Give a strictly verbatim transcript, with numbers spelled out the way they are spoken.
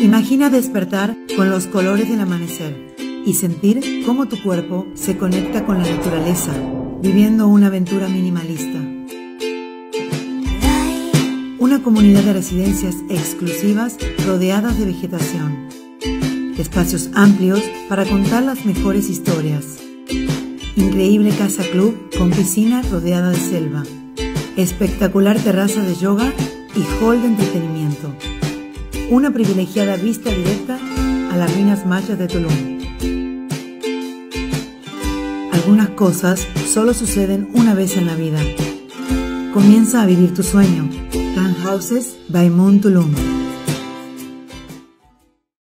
Imagina despertar con los colores del amanecer y sentir cómo tu cuerpo se conecta con la naturaleza, viviendo una aventura minimalista. Una comunidad de residencias exclusivas rodeadas de vegetación. Espacios amplios para contar las mejores historias. Increíble casa club con piscina rodeada de selva. Espectacular terraza de yoga y hall de entretenimiento. Una privilegiada vista directa a las ruinas mayas de Tulum. Algunas cosas solo suceden una vez en la vida. Comienza a vivir tu sueño. Townhouses by Moon Tulum.